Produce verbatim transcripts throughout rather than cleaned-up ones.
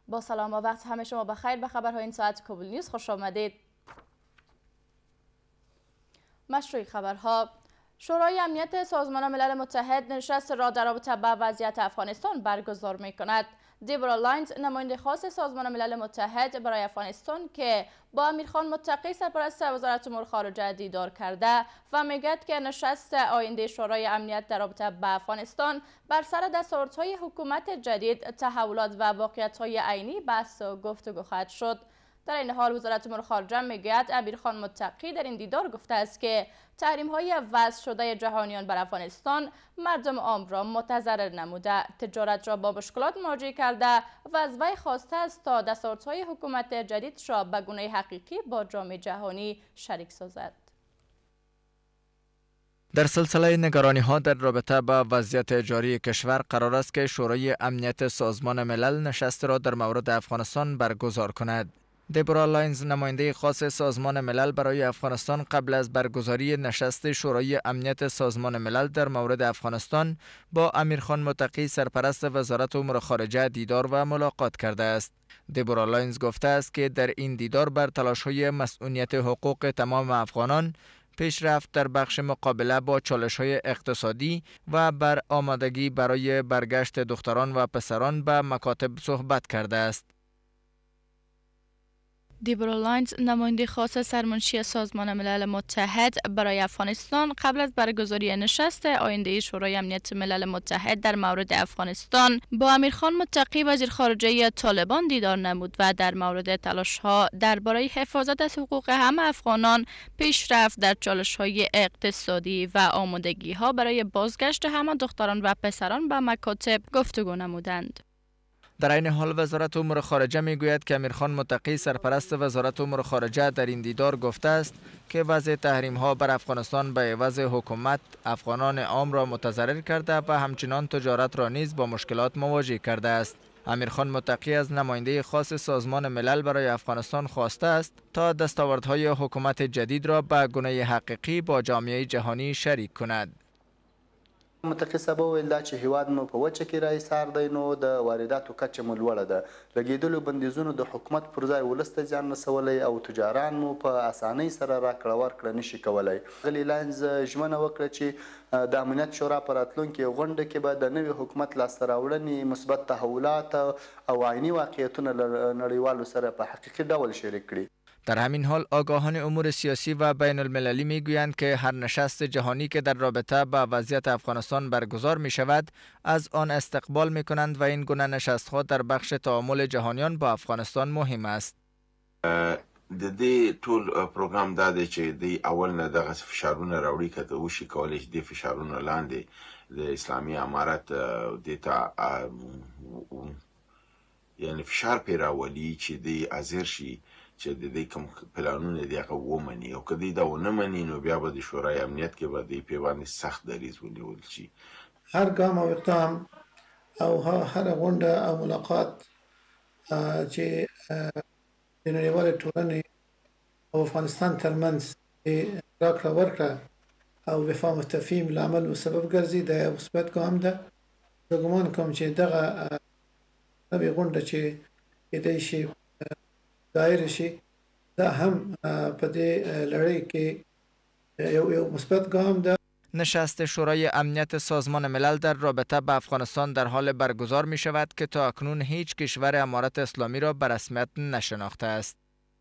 با سلام و وقت همه شما بخیر. به خبرهای این ساعت کابل نیوز خوش آمدید. مشروع خبرها: شورای امنیت سازمان ملل متحد نشست را در رابطه با وضعیت افغانستان برگزار می کند. دیبرا لاینز، نماینده خاص سازمان ملل متحد برای افغانستان که با امیرخان متقی سرپرست وزارت امور خارجه دیدار کرده و میگوید که نشست آینده شورای امنیت در رابطه با افغانستان بر سر دستاوردهای حکومت جدید، تحولات و واقعیت‌های عینی بحث و گفتگو خواهد شد. در این حال وزارت امور خارجه میگوید امیرخان متقی در این دیدار گفته است که تحریم‌های وضع شده جهانیان بر افغانستان مردم عام را متضرر نموده، تجارت را با مشکلات مواجه کرده و از وی خواسته است تا دستاوردهای حکومت جدید را به گونه حقیقی با جامعه جهانی شریک سازد. در سلسله نگرانی ها در رابطه با وضعیت جاری کشور قرار است که شورای امنیت سازمان ملل نشست را در مورد افغانستان برگزار کند. دیبرا لاینز، نماینده خاص سازمان ملل برای افغانستان، قبل از برگزاری نشست شورای امنیت سازمان ملل در مورد افغانستان با امیرخان متقی سرپرست وزارت امور خارجه دیدار و ملاقات کرده است. دیبرا لاینز گفته است که در این دیدار بر تلاش‌های مسئولیت حقوق تمام افغانان، پیشرفت در بخش مقابله با چالش‌های اقتصادی و بر آمادگی برای برگشت دختران و پسران به مکاتب صحبت کرده است. دیبرا لاینز، نماینده خاص سرمنشی سازمان ملل متحد برای افغانستان، قبل از برگزاری نشست آینده شورای امنیت ملل متحد در مورد افغانستان با امیرخان متقی وزیر خارجه طالبان دیدار نمود و در مورد تلاش‌ها درباره حفاظت از حقوق همه افغانان، پیشرفت در چالش‌های اقتصادی و آمادگی‌ها برای بازگشت همه دختران و پسران به مکاتب گفتگو نمودند. در این حال وزارت امور خارجه میگوید که امیرخان متقی سرپرست وزارت امور خارجه در این دیدار گفته است که وضع تحریم ها بر افغانستان به عوض حکومت افغانان عام را متضرر کرده و همچنان تجارت را نیز با مشکلات مواجه کرده است. امیرخان متقی از نماینده خاص سازمان ملل برای افغانستان خواسته است تا دستاوردهای حکومت جدید را به گونه حقیقی با جامعه جهانی شریک کند. متقي صاحب وویل دا چې هیواد مو په وچه کې راایسار دی، نو د وارداتو کچه مو لوړه ده. لګېدلو بندیزونو د حکومت پر ځای ولس ته زیان رسولی او تجاران مو په اسانۍ سره راکړه ورکړه نشي کولی. غلی لاینز ژمنه وکړه چې د امنیت شورا په راتلونکې غونډه کې به د نوي حکومت لاسته راوړنې، مثبت تحولات او عیني واقعیتونه له نړیوالو سره په حقیقي ډول شریک کړي. در همین حال آگاهان امور سیاسی و بین المللی می گویند که هر نشست جهانی که در رابطه با وضعیت افغانستان برگزار می شود از آن استقبال می کنند و این گونه نشست ها در بخش تعامل جهانیان با افغانستان مهم است. د دې ټول پروګرام دا دی چې د اول نه دغه فشارونه راوړي کته وشي کولای چې د فشارونه لاندې د اسلامي امارت د تا یعنی فشار پیراولي چې د ازر شي چې د دې کوم پلانونه دی هغه ومني، او که دوی دا ونه مني نو بیا به د شورای امنیت کې به دوی پې باندې سخت دریځ ونیول شي. هر ګام او اقدام او هر غونډه او ملاقات چې د نړیوالې ټولنې او افغانستان ترمنځ راکړه ورکړه او وفام تفهیم لامل و سبب ګرځي د یو مثبت ګام ده. زه ګمان کوم چې دغه نوې غونډه چې کېدای شي دایر شي دا هم په دې لړۍ کې یو یو مثبت ګام ده. نشست شورای امنیت سازمان ملل در رابطه با افغانستان در حال برگزار می شود که تا اکنون هیچ کشور امارت اسلامی را به رسمیت نشناخته است.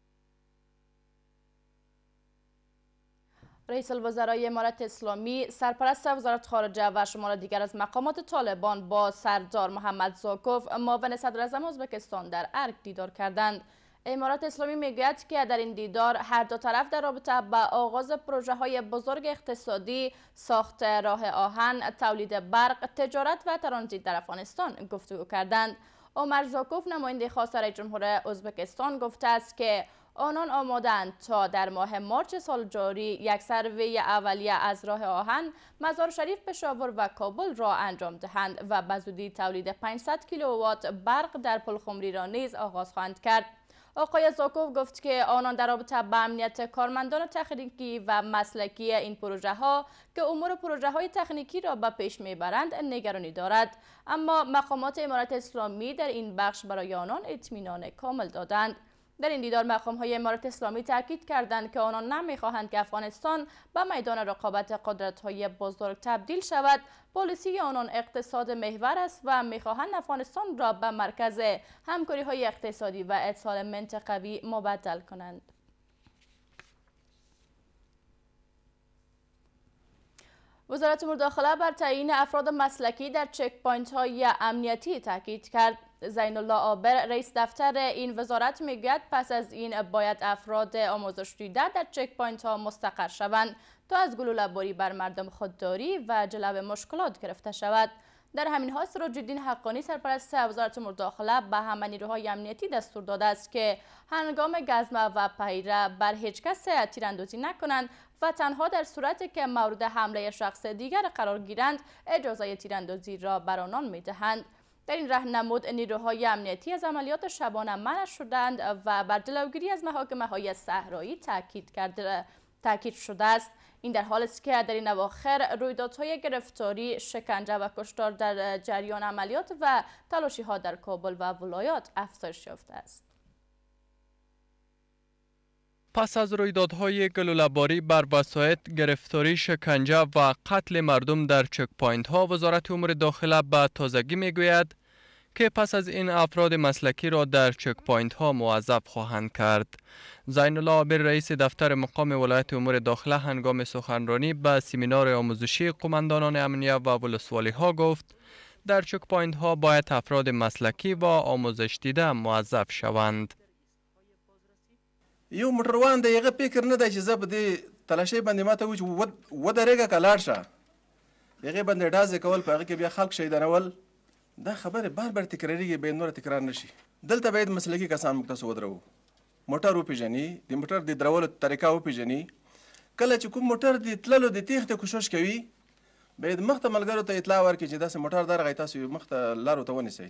رئیس الوزرای امارت اسلامی، سرپرست وزارت خارجه و شمار دیگر از مقامات طالبان با سردار محمد زاکوف، معاون صدر اعظم ازبکستان در ارگ دیدار کردند. امارات اسلامی میگوید که در این دیدار هر دو طرف در رابطه با آغاز پروژه های بزرگ اقتصادی، ساخت راه آهن، تولید برق، تجارت و ترانزیت در افغانستان گفتگو کردند. عمر زاکوف، نماینده خاص رئیس جمهور ازبکستان، گفته است که آنان آمادند تا در ماه مارچ سال جاری یک سروی اولیه از راه آهن مزار شریف، پشاور و کابل را انجام دهند و به زودی تولید پانصد کیلووات برق در پلخمری را نیز آغاز خواهند کرد. آقای زاکوف گفت که آنان در رابطه با امنیت کارمندان تکنیکی و مسلکی این پروژه ها که امور پروژه های تکنیکی را به پیش میبرند نگرانی دارد، اما مقامات امارت اسلامی در این بخش برای آنان اطمینان کامل دادند. در این دیدار مقام های امارت اسلامی تاکید کردند که آنان نمیخواهند که افغانستان به میدان رقابت قدرت های بزرگ تبدیل شود. پالیسی آنان اقتصاد محور است و میخواهند افغانستان را به مرکز همکاری های اقتصادی و اتصال منطقوی مبدل کنند. وزارت امور داخله بر تعیین افراد مسلکی در چک پوینت های امنیتی تاکید کرد. زین الله عابر رئیس دفتر این وزارت میگوید پس از این باید افراد آموزش دیده در چک پوینت ها مستقر شوند تا از گلوله‌باری بر مردم خودداری و جلب مشکلات گرفته شود. در همین حال سراج الدین حقانی سرپرست وزارت امور داخله به همه نیروهای امنیتی دستور داده است که هنگام گزمه و پیره بر هیچ کس تیراندازی نکنند و تنها در صورتی که مورد حمله شخص دیگر قرار گیرند اجازه تیراندازی را بر آنان میدهند. در این راهنمود نیروهای امنیتی از عملیات شبانه منع شدند و بر جلوگیری از محاکمه های صحرایی تاکید کرده تاکید شده است. این در حالی است که در این اواخر رویدادهای گرفتاری، شکنجه و کشتار در جریان عملیات و تلاشی ها در کابل و ولایات افزایش یافته است. پس از رویدادهای گلوله‌باری بر وسایط، گرفتاری، شکنجه و قتل مردم در چک پوینت ها، وزارت امور داخله به تازگی میگوید که پس از این افراد مسلکی را در چک پوینت ها موظف خواهند کرد. زین الله عابر رئیس دفتر مقام ولایت امور داخله هنگام سخنرانی به سمینار آموزشی قماندانان امنیه و ولسوالی ها گفت در چک پوینت ها باید افراد مسلکی و آموزش دیده موظف شوند. یو موټروان د هغه فکر نه دی چې زه په دې تلاشۍ باندې ماته وایي چې ودرېږه که لاړ شه، هغې باندې ډازې کول، په هغه کې بیا خلک شهیدانول، دا خبرې بار بار تکراریږي، باید نوره تکرار نه شي. دلته باید مسلکي کسان موږ تاسو ودروو، موټر وپېژني، د موټر د درولو طریقه وپېژني. کله چې کوم موټر د تللو د تېښتې کوشش کوي باید مخته ملګرو ته اطلاع ورکړي چې داسې موټر درغی، تاسو یې مخته لارو ته ونیسئ.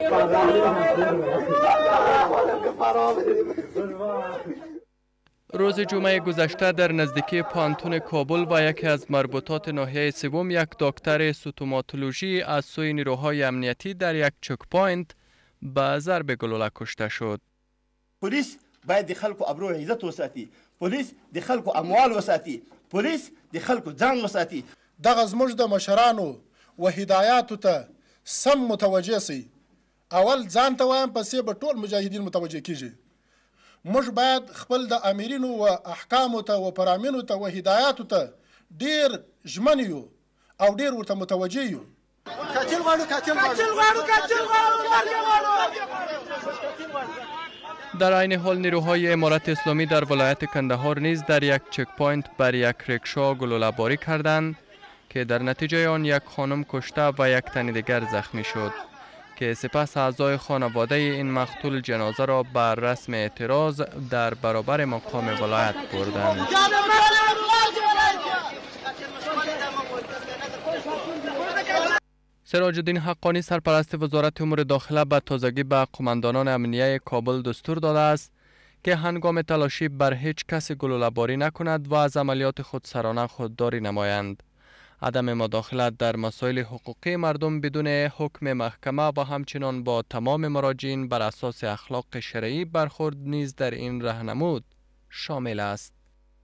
روز جمعه گذشته در نزدیکی پانتون کابل و یکی از مربوطات ناحیه سوم یک دکتر ستوماتولوژی از سوی نیروهای امنیتی در یک چک پوینت به ضرب گلوله کشته شد. پلیس باید د خلکو ابرو عزت وساتي، پلیس د خلکو اموال وساتي، پلیس د خلکو ځان وساتي. دغه زموږ د مشرانو و هدایاتو ته سم متوجه سي. اول ځان ته وایم، پسې به ټول مجاهدین متوجه کیږي. موږ باید خپل د امیرینو و احکامو ته و پرامینو ته و هدایاتو ته ډیر ژمن یو او ډیر ورته متوجه یو. قاتل غواړو، قاتل غواړو، قاتل غواړو. در عین حال نیروهای امارت اسلامی در ولایت کندهار نیز در یک چک پوینت بر یک رکشا گلوله‌باری کردند که در نتیجه آن یک خانم کشته و یک تن دیگر زخمی شد که سپس اعضای خانواده این مقتول جنازه را بر رسم اعتراض در برابر مقام ولایت بردند. سراج الدین حقانی سرپرست وزارت امور داخله به تازگی به قماندانان امنیه کابل دستور داده است که هنگام تلاشی بر هیچ کس گلوله‌باری نکند و از عملیات خودسرانه خودداری نمایند. عدم مداخلت در مسائل حقوقی مردم بدون حکم محکمه و همچنان با تمام مراجعین بر اساس اخلاق شرعی برخورد نیز در این راهنمود شامل است.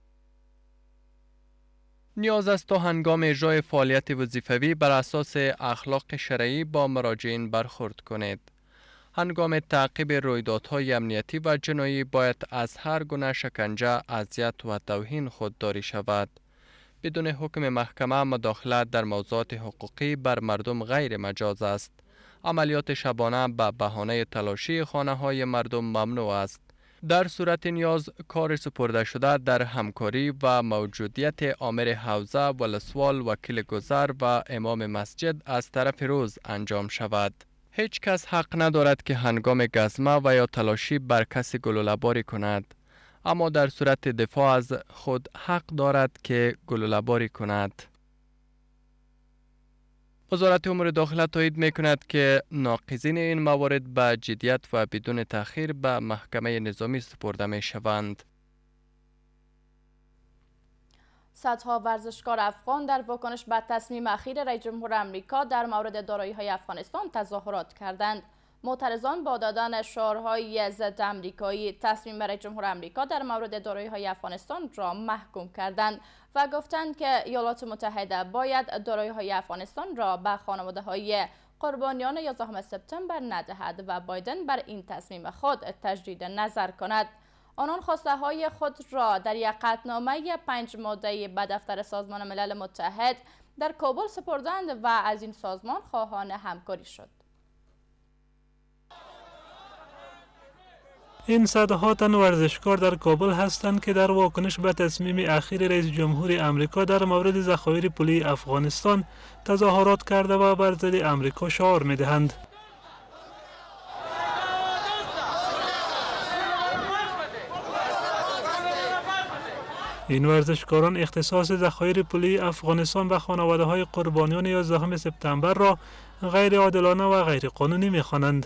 نیاز است تا هنگام اجرای فعالیت وظیفوی بر اساس اخلاق شرعی با مراجعین برخورد کنید. هنگام تعقیب رویدادهای امنیتی و جنایی باید از هر گونه شکنجه، اذیت و توهین خودداری شود. بدون حکم محکمه مداخلت در موضوعات حقوقی بر مردم غیر مجاز است. عملیات شبانه به بهانه تلاشی خانه های مردم ممنوع است. در صورت نیاز کار سپرده شده در همکاری و موجودیت آمر حوزه، ولسوال، وکیل گذر و امام مسجد از طرف روز انجام شود. هیچ کس حق ندارد که هنگام گزمه و یا تلاشی بر کسی گلوله‌باری کند، اما در صورت دفاع از خود حق دارد که گلوله‌باری کند. وزارت امور داخله تایید میکند که ناقضین این موارد به جدیت و بدون تأخیر به محکمه نظامی سپرده می شوند. صدها ورزشکار افغان در واکنش به تصمیم اخیر رئیس جمهور آمریکا در مورد دارایی‌های افغانستان تظاهرات کردند. معترضان با دادن شعارهای ضد آمریکایی تصمیم رئیس جمهور آمریکا در مورد دارایی‌های افغانستان را محکوم کردند و گفتند که ایالات متحده باید دارایی‌های افغانستان را به خانواده‌های قربانیان یازدهم سپتامبر ندهد و بایدن بر این تصمیم خود تجدید نظر کند. آنان خواسته های خود را در یک قطعنامه پنج ماده‌ای به دفتر سازمان ملل متحد در کابل سپردند و از این سازمان خواهان همکاری شد. این صدها تن ورزشکار در کابل هستند که در واکنش به تصمیم اخیر رئیس جمهور آمریکا در مورد ذخایر پولی افغانستان تظاهرات کرده و بر ضد آمریکا شعار می‌دهند. این ورزشکاران اختصاص ذخایر پولی افغانستان به خانواده‌های قربانیان یازدهم سپتامبر را غیر عادلانه و غیر قانونی می‌خوانند.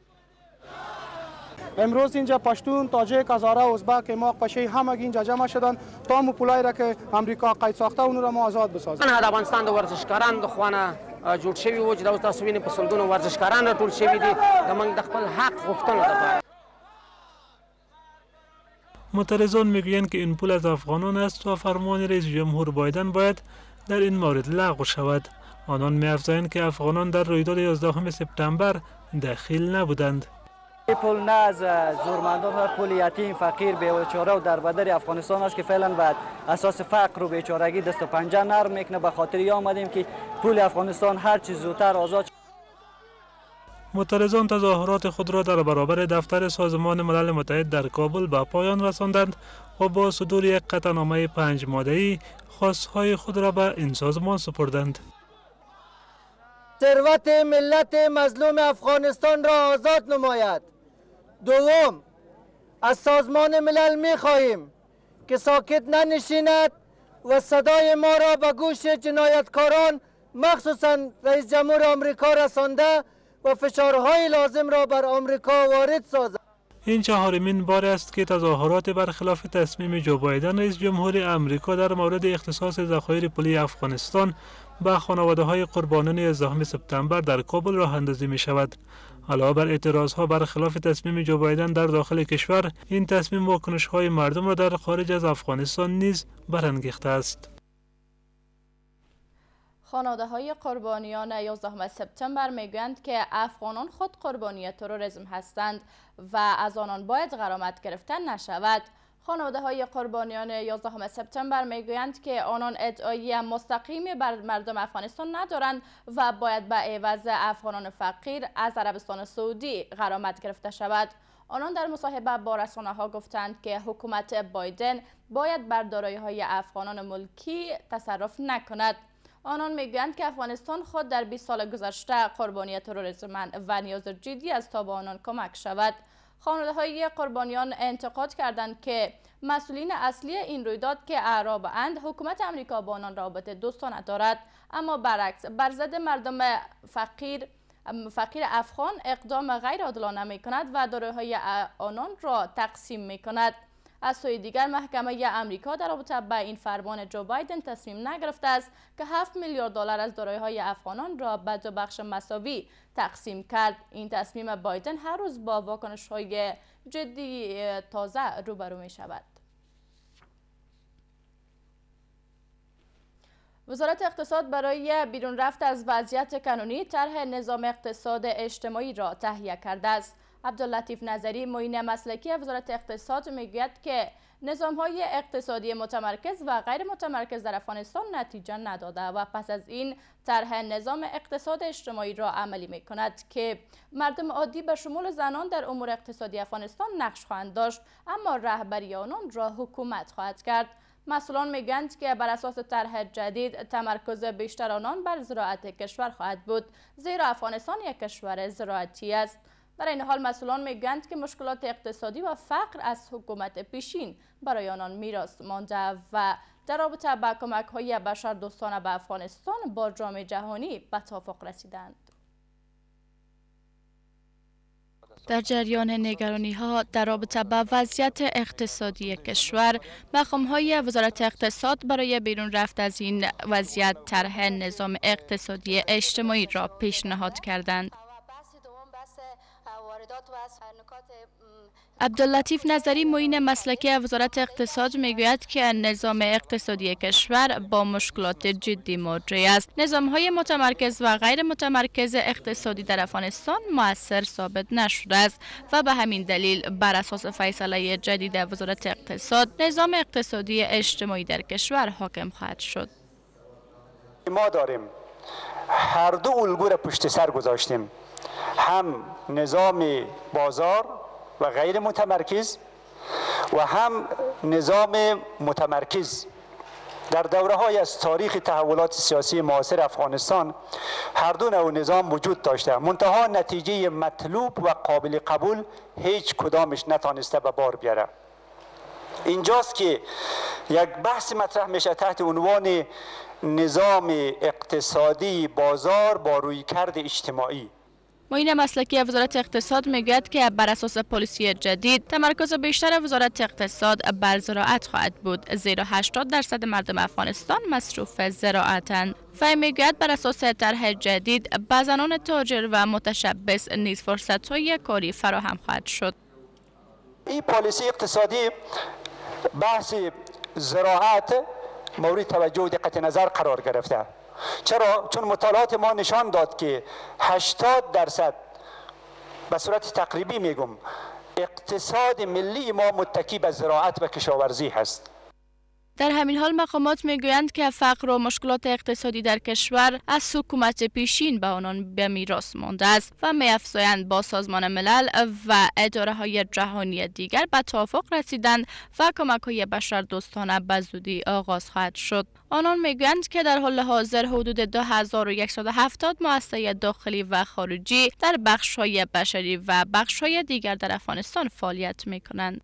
امروز اینجا پشتون، تاجیک، هزاره، ازبک، اماق، پشی همگی اینجا جمع شدن تا مو پولای را که امریکا قید ساخته اون را ما آزاد بسازیم. نه، افغانستان د ورزشکاران د خوانه جوړ شوی و چې دا تاسو وینئ په سلګونو ورزشکاران راټول شوي دي د موږ د خپل حق غوښتنه ده. معترضان میگویند که این پول از افغانان است و فرمان رئیس جمهور بایدن باید در این مورد لغو شود. آنان می‌افزایند که افغانان در رویداد یازدهم سپتامبر دخیل نبودند. پول نه از زورمندان، پول یتیم، فقیر، بیچاره و دربدر افغانستان است که فعلا بعد اساس فقر و بیچارگی دست و پنجه نرم میکنه. به خاطر آمدیم که پول افغانستان هر چیز زودتر آزاد. معترضان تظاهرات خود را در برابر دفتر سازمان ملل متحد در کابل به پایان رساندند و با صدور یک قطعنامه پنج ماده‌ای خواستهای خود را به این سازمان سپردند. ثروت ملت مظلوم افغانستان را آزاد نماید. دوم، از سازمان ملل می خواهیم که ساکت ننشیند و صدای ما را به گوش جنایتکاران مخصوصا رئیس جمهور آمریکا رسانده و فشارهای لازم را بر آمریکا وارد سازد. این چهارمین بار است که تظاهرات برخلاف تصمیم جو بایدن رئیس جمهور آمریکا در مورد اختصاص ذخایر پولی افغانستان به خانواده‌های قربانیان یازدهم سپتامبر در کابل راه اندازی می شود. علاوه بر اعتراضها برخلاف تصمیم جو بایدن در داخل کشور، این تصمیم واکنش‌های مردم را در خارج از افغانستان نیز برانگیخته است. خانواده قربانیان یازدهم سپتامبر میگویند که افغانان خود قربانی تروریسم هستند و از آنان باید غرامت گرفته نشود. خانواده های قربانیان یازدهم سپتامبر میگویند که آنان ادعای مستقیمی بر مردم افغانستان ندارند و باید به عوض افغانان فقیر از عربستان سعودی غرامت گرفته شود. آنان در مصاحبه با رسانه‌ها گفتند که حکومت بایدن باید بر دارایی‌های افغانان ملکی تصرف نکند. آنان میگویند که افغانستان خود در بیست سال گذشته قربانی تروریسم و نیاز جدی است تا به آنان کمک شود. خانواده های قربانیان انتقاد کردند که مسئولین اصلی این رویداد که اعراب اند، حکومت امریکا با آنان رابطه دوستانه دارد، اما برعکس بر ضد مردم فقیر فقیر افغان اقدام غیر عادلانه می کند و دارایی‌های آنان را تقسیم می کند. از سوی دیگر محکمه امریکا در رابطه با این فرمان جو بایدن تصمیم نگرفته است که هفت میلیارد دلار از دارایی‌های افغانان را به دو بخش مساوی تقسیم کرد. این تصمیم بایدن هر روز با واکنش‌های جدی تازه روبرو می شود. وزارت اقتصاد برای بیرون رفت از وضعیت قانونی طرح نظام اقتصاد اجتماعی را تهیه کرده است. عبداللطیف نظری، معین مسلکی وزارت اقتصاد میگوید که نظام‌های اقتصادی متمرکز و غیر متمرکز در افغانستان نتیجه نداده و پس از این طرح نظام اقتصاد اجتماعی را عملی می‌کند که مردم عادی به شمول زنان در امور اقتصادی افغانستان نقش خواهند داشت، اما رهبری آنان را حکومت خواهد کرد. مسئولان میگویند که بر اساس طرح جدید تمرکز بیشتر آنان بر زراعت کشور خواهد بود، زیرا افغانستان یک کشور زراعتی است. در این حال مسئولان میگویند که مشکلات اقتصادی و فقر از حکومت پیشین برای آنان میراث مانده و در رابطه با کمک‌های بشردوستانه به افغانستان با جامعه جهانی به توافق رسیدند. در جریان نگرانی ها در رابطه با وضعیت اقتصادی کشور، مقام‌های وزارت اقتصاد برای بیرون رفت از این وضعیت طرح نظام اقتصادی اجتماعی را پیشنهاد کردند. عبداللطیف نظری معین مسلکی وزارت اقتصاد میگوید که نظام اقتصادی کشور با مشکلات جدی مواجه است. نظام‌های متمرکز و غیر متمرکز اقتصادی در افغانستان مؤثر ثابت نشده است و به همین دلیل بر اساس فیصله جدید وزارت اقتصاد نظام اقتصادی اجتماعی در کشور حاکم خواهد شد. ما داریم هر دو الگو را پشت سر گذاشتیم، هم نظام بازار و غیر متمرکز و هم نظام متمرکز. در دوره های از تاریخ تحولات سیاسی معاصر افغانستان هر دو نوع نظام وجود داشته، منتها نتیجه مطلوب و قابل قبول هیچ کدامش نتانسته به بار بیاره. اینجاست که یک بحث مطرح میشه تحت عنوان نظام اقتصادی بازار با رویکرد اجتماعی. معین مسلکی وزارت اقتصاد میگوید که بر اساس پالیسی جدید تمرکز بیشتر وزارت اقتصاد بر زراعت خواهد بود، زیرا هشتاد درصد مردم افغانستان مصروف زراعتند. و میگوید بر اساس طرح جدید به زنان تاجر و متشبث نیز فرصت‌های کاری فراهم خواهد شد. این پالیسی اقتصادی بحث زراعت مورد توجه و دقت نظر قرار گرفته. چرا؟ چون مطالعات ما نشان داد که هشتاد درصد به صورت تقریبی میگم اقتصاد ملی ما متکی به زراعت و کشاورزی هست. در همین حال مقامات میگویند که فقر و مشکلات اقتصادی در کشور از حکومت پیشین به آنان به میراث مانده است و می‌افزایند با سازمان ملل و اداره های جهانی دیگر به توافق رسیدند و کمک‌های بشردوستانه به زودی آغاز خواهد شد. آنان میگویند که در حال حاضر حدود دو هزار و صد و هفتاد مؤسسه داخلی و خارجی در بخش‌های بشری و بخش‌های دیگر در افغانستان فعالیت می‌کنند.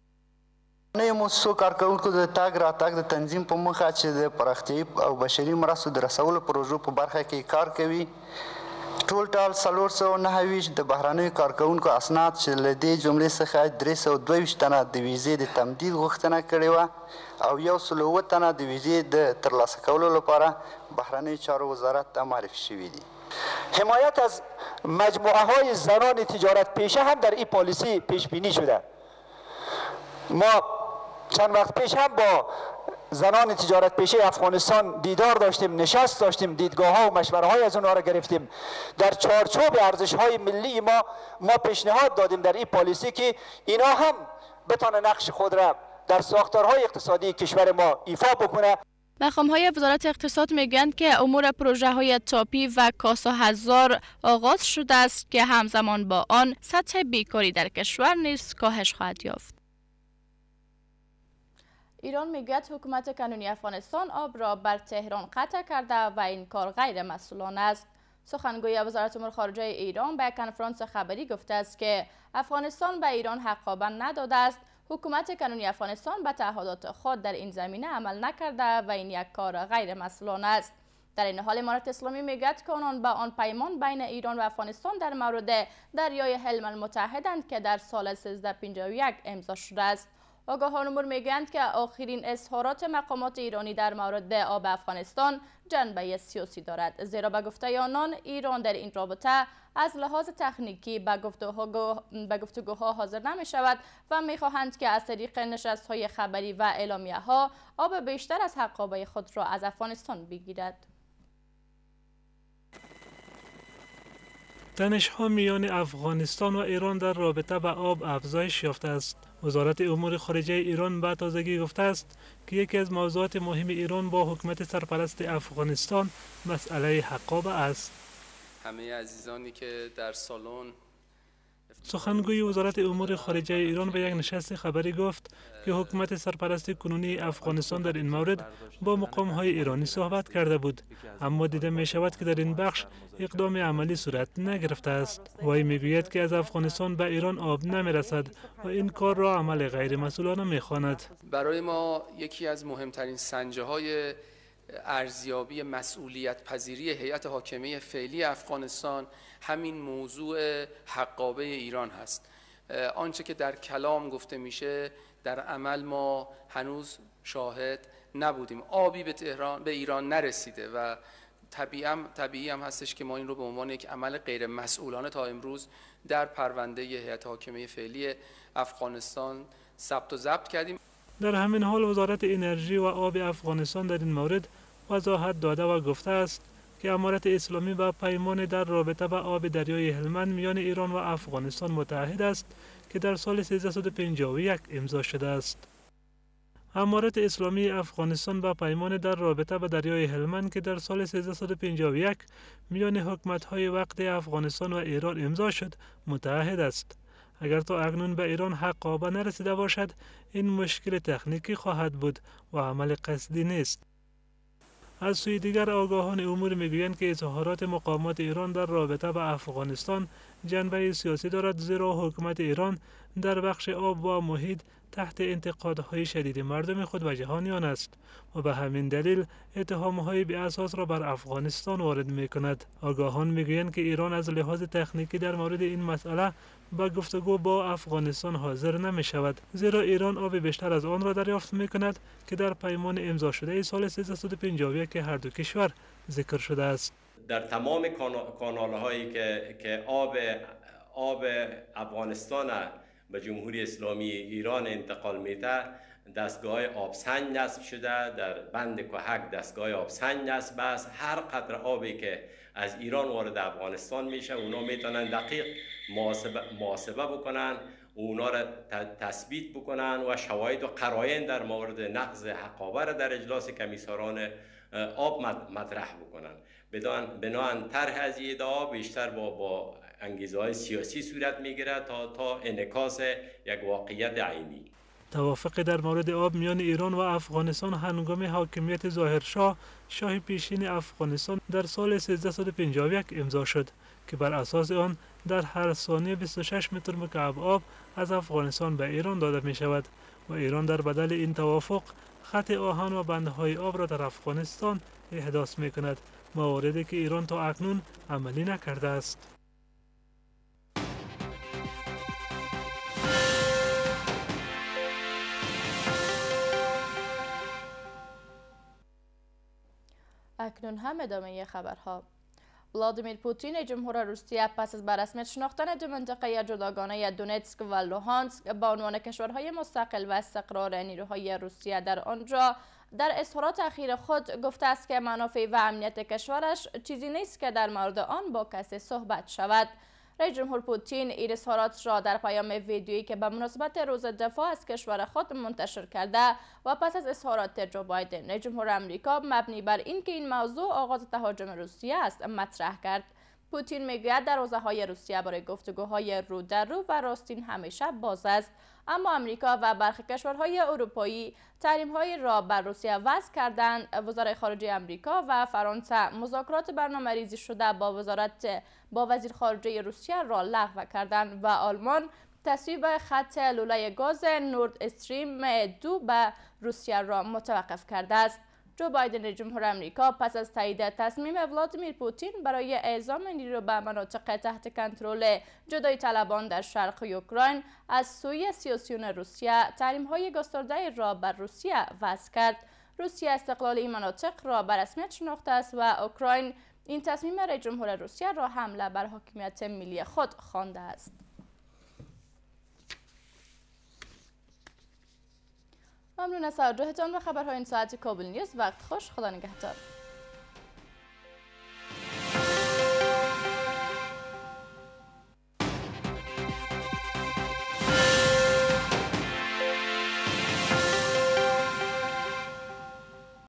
نه موسسو کارکونکو د تاګ راتګ د تنظیم په مخه چې د پراختیايي او بشري مرستو د رسولو پروژو په برخه کې کار کوي. ټول ټال څلور سوه نهه ویشت د بهرنیو کارکونکو اسناد چې له دې جملې څخه درې سوه دوه ویشت تنه د ویزې د تمدید غوښتنه کړې وه او یو سل اووه تنه د ویزې د ترلاسه کولو لپاره بهرنیو چارو وزارت ته معرفي شوي دي. حمایت از مجموعه های زنان تجارت پیشه هم در این پالیسی پیش بینی شده. ما چند وقت پیش هم با زنان تجارت پیشه افغانستان دیدار داشتیم، نشست داشتیم، دیدگاه ها و مشوره های از اونها را گرفتیم. در چارچوب ارزش های ملی ما ما پیشنهاد دادیم در این پالیسی که اینا هم بتونه نقش خود را در ساختارهای اقتصادی کشور ما ایفا بکنه. مقام‌های وزارت اقتصاد میگویند که امور پروژه های تاپی و کاسا هزار آغاز شده است که همزمان با آن سطح بیکاری در کشور نیز کاهش خواهد یافت. ایران میگوید حکومت کنونی افغانستان آب را بر تهران قطع کرده و این کار غیر مسئولانه است. سخنگوی وزارت امور خارجه ایران به کنفرانس خبری گفته است که افغانستان به ایران حقابه نداده است. حکومت کنونی افغانستان به تعهدات خود در این زمینه عمل نکرده و این یک کار غیر مسئولانه است. در این حال امارت اسلامی میگوید که آنان به آن پیمان بین ایران و افغانستان در مورد دریای حلم متحدند که در سال سیزده پنجاه و یک امضا شده است. آگاهان امور میگویند که آخرین اظهارات مقامات ایرانی در مورد آب افغانستان جنبه سیاسی دارد، زیرا به گفته آنان ایران در این رابطه از لحاظ تکنیکی به گفتگوها, به گفتگوها حاضر نمی شود و می خواهند که از طریق نشست های خبری و اعلامیه ها آب بیشتر از حقابه خود را از افغانستان بگیرد. تنش‌ها میان افغانستان و ایران در رابطه با آب افزایش یافته است. وزارت امور خارجه ایران به تازگی گفته است که یکی از موضوعات مهم ایران با حکومت سرپرست افغانستان مسئله حقابه است. همه عزیزانی که در سالن سخنگوی وزارت امور خارجه ایران به یک نشست خبری گفت که حکومت سرپرست کنونی افغانستان در این مورد با مقام‌های ایرانی صحبت کرده بود، اما دیده می شود که در این بخش اقدام عملی صورت نگرفته است. وی میگوید که از افغانستان به ایران آب نمی رسد و این کار را عمل غیر مسئولانه می خواند. برای ما یکی از مهمترین سنجه های ارزیابی مسئولیت پذیری هیئت حاکمه فعلی افغانستان همین موضوع حقابه ایران هست. آنچه که در کلام گفته میشه در عمل ما هنوز شاهد نبودیم. آبی به تهران به ایران نرسیده و طبیعی طبیعی هم هستش که ما این رو به عنوان یک عمل غیر مسئولانه تا امروز در پرونده هیئت حاکمه فعلی افغانستان ثبت و ضبط کردیم. در همین حال وزارت انرژی و آب افغانستان در این مورد وضاحت داده و گفته است که امارت اسلامی با پیمان در رابطه با آب دریای هلمند میان ایران و افغانستان متحد است که در سال سیزده پنجاه و یک امضا شده است. امارت اسلامی افغانستان با پیمان در رابطه با دریای هلمند که در سال سیزده پنجاه و یک میان حکومت‌های وقت افغانستان و ایران امضا شد متحد است. اگر تا اکنون به ایران حق آب نرسیده باشد، این مشکل تکنیکی خواهد بود و عمل قصدی نیست. از سوی دیگر آگاهان امور میگویند که اظهارات مقامات ایران در رابطه با افغانستان جنبه سیاسی دارد، زیرا حکومت ایران در بخش آب و محیط تحت انتقادهای شدید مردم خود و جهانیان است و به همین دلیل اتهامهای بی اساس را بر افغانستان وارد می کند. آگاهان میگویند که ایران از لحاظ تکنیکی در مورد این مسئله با گفتگو با افغانستان حاضر نمی شود، زیرا ایران آب بیشتر از آن را دریافت می کند که در پیمان امضا شده سال سیزده پنجاه و یک هر دو کشور ذکر شده است. در تمام کانال هایی که که آب آب افغانستان به جمهوری اسلامی ایران انتقال میده، دستگاه آبسنج نصب شده. در بند کوهک دستگاه آبسنج نصب است. هر قطره آبی که از ایران وارد افغانستان میشه اونا میتونن دقیق محاسبه محاسبه بکنن، اونا را تثبیت بکنن و شواهد و قرائن در مورد نقض حقابه را در اجلاس کمیساران آب مطرح بکنن. بنابراین طرح از این ادعا بیشتر با با انگیزه‌های سیاسی صورت میگیره تا تا انعکاس یک واقعیت عینی. توافق در مورد آب میان ایران و افغانستان هنگام حاکمیت ظاهرشاه شاه پیشین افغانستان در سال سیزده پنجاه و یک امضا شد که بر اساس آن در هر ثانیه بیست و شش متر مکعب آب از افغانستان به ایران داده می شود و ایران در بدل این توافق خط آهن و بندهای آب را در افغانستان احداث می کند، مواردی که ایران تا اکنون عملی نکرده است. اکنون هم ادامه خبرها. ولادیمیر پوتین جمهور روسیه پس از به رسمیت شناختن دو منطقه جداگانه دونتسک و لوهانسک به عنوان کشورهای مستقل و استقرار نیروهای روسیه در آنجا در اظهارات اخیر خود گفته است که منافع و امنیت کشورش چیزی نیست که در مورد آن با کسی صحبت شود. رئیس جمهور پوتین این اظهارات را در پیام ویدیویی که به مناسبت روز دفاع از کشور خود منتشر کرده و پس از اظهارات جو بایدن رئیس جمهور آمریکا مبنی بر اینکه این موضوع آغاز تهاجم روسیه است مطرح کرد. پوتین میگوید دروازه‌های روسیه برای گفتگوهای رو در رو و راستین همیشه باز است، اما آمریکا و برخی کشورهای اروپایی تحریم‌های را بر روسیه وضع کردند. وزرای خارجه آمریکا و فرانسه مذاکرات برنامه‌ریزی شده با وزارت با وزیر خارجه روسیه را لغو کردند و آلمان تصویب خط لوله گاز نورد استریم دو به روسیه را متوقف کرده است. جو بایدن رئیس جمهور آمریکا پس از تایید تصمیم ولادیمیر پوتین برای اعزام نیرو به مناطق تحت کنترل جدایی طلبان در شرق اوکراین از سوی سیاسیون روسیه تحریم‌های گسترده را بر روسیه وضع کرد. روسیه استقلال این مناطق را به رسمیت شناخته است و اوکراین این تصمیم رئیس جمهور روسیه را حمله بر حاکمیت ملی خود خوانده است. ممنون از توجهتان به خبرهای این ساعت کابل نیوز. وقت خوش، خدا نگهدار.